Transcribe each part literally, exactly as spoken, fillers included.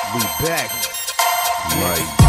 We back. Mike D.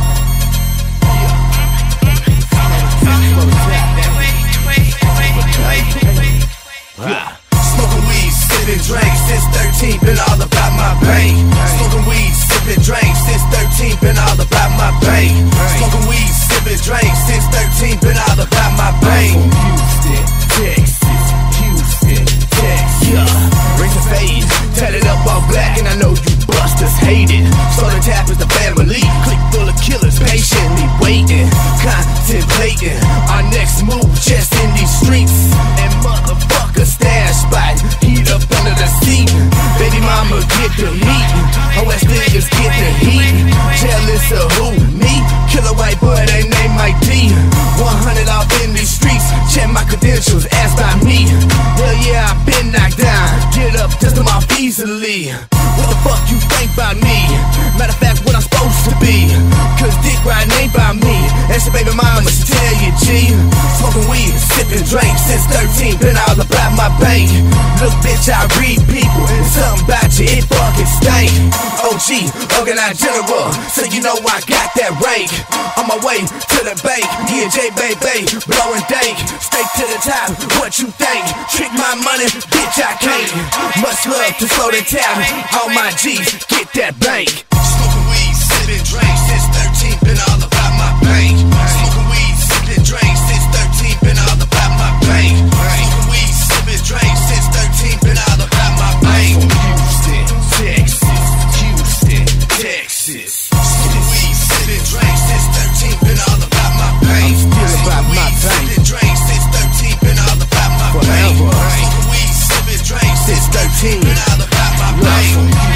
Yeah. Smoking weed, sipping drinks since thirteen, been all about my bank. Smoking weed, sipping drinks since thirteen, been all about my bank. Smoking weed, sipping drinks since thirteen, been all about my bank. Houston, Texas, Houston, Texas. Yeah, raise the fade, tat it up all black, and I know you busters hate it. So the tap is the family, click full of killers, patiently waiting, contemplating our next move just in these streets. And motherfucker stash spot, heat up under the seat. Baby mama get the meat, O S niggas get the heat. Jealous of who? Me? Killer white boy, they name Mike D. one hundred off in these streets, check my credentials, ask by me. Hell yeah, I been knocked down, get up, dust them off easily. What the fuck you think about me? Matter of fact, what I'm supposed to be, cause dick riding ain't by me. That's your baby mama, she tell you, G. Smoking weed, sipping drinks since thirteen, been all about my bank. Look bitch, I read people, and something about you, it fucking stank. O G, organized general, so you know I got that rank. On my way to the bank, E and J baby, blowing dank. Straight to the top, what you think? Trick my money, bitch I can't. Much love to slow the town, all my G's, get that bank. Smoking weed, sipping drinks since thirteen, been all about my bank. Smoking weed, sipping drinks since thirteen, been all about my bank. Smoking weed, sipping drinks since thirteen, been all about my bank. Houston, Texas, Houston, Texas. Smoking weed, sipping drinks since thirteen, been all about my bank. Still about my bank. Sipping drinks since thirteen, been all about my bank. Smoking weed, sipping drinks since thirteen, been all about my bank.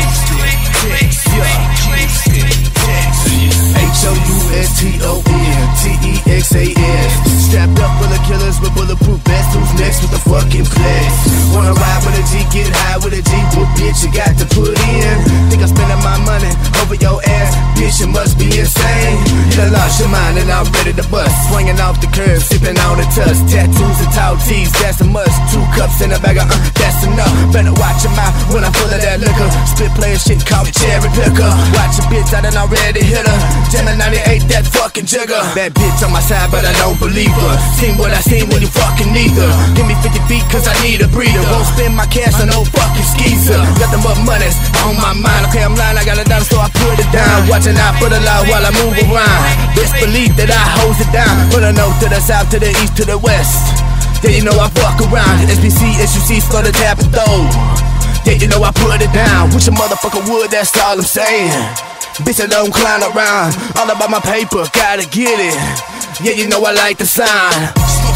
H O U S T O N T E X A S. Strapped up full of killers with bulletproof vests. Who's next with the fucking flex? Wanna ride with a G, get high with a G. What bitch you got to put in? Think I'm spending my money over your ass? Bitch, you must be insane. You done lost your mind and I'm ready to bust. Swinging off the curb, sipping on the tusk. Tattoos and tall tees, that's a must. Two cups in a bag of uh, that's enough. Better watch your mouth when I'm full of that liquor. Spit player shit, call me cherry picker. Watch a bitch, I done already hit her. Jamming ninety-eight, that fucking jigger. That bitch on my side, but I don't believe her. Seen what I seen when you fucking neither. Give me fifty feet, cause I need a breather. Won't spend my cash on no fucking skeezer. Got them up monies on my mind. Okay, I'm lying, I got a dollar, so I put it down. Watching out for the law while I move around. Best believe that I hold it down. From the north to the south, to the east, to the west. Yeah, you know I fuck around. S B C, S U C, slow the tap and throw. Yeah, you know I put it down. Wish a motherfucker would, that's all I'm saying. Bitch, I don't clown around. All about my paper, gotta get it. Yeah, you know I like the sign.